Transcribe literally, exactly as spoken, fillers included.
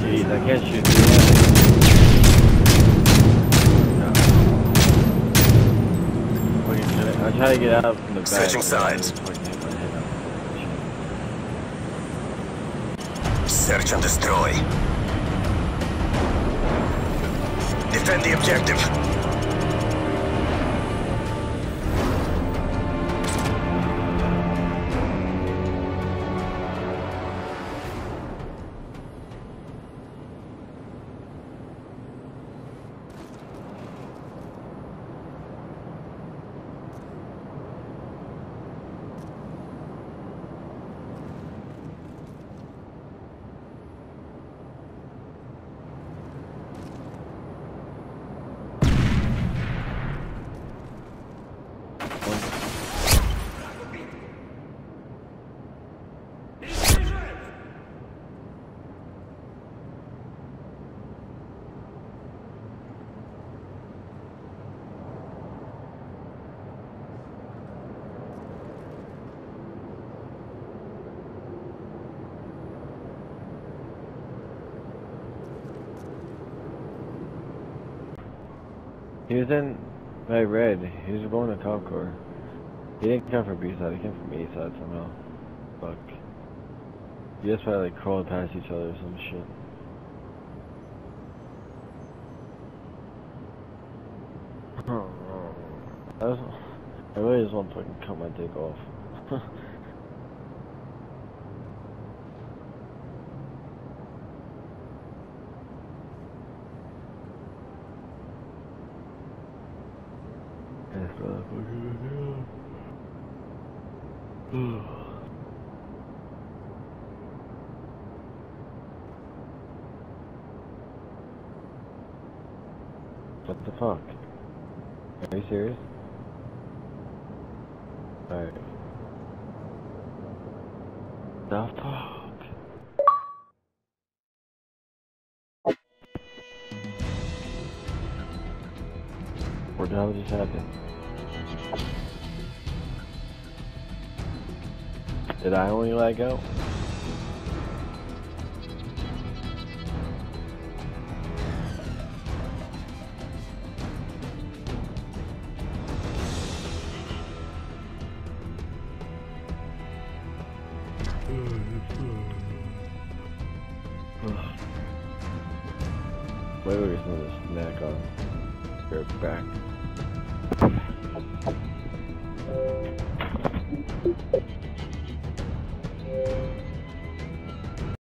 Jeez, I can't shoot through that. No. I'm trying to get out from the back. Switching sides. Search and destroy. Defend the objective. He was in by red. He was going to top core. He didn't come from B side. He came from A side somehow. Fuck. You just probably like crawling past each other or some shit. I, was, I really just want to fucking cut my dick off. What the fuck? Are you serious? Alright. The fuck? What the hell just happened? Did I only lag out? Wait, wait, there's another snack on. Be right back.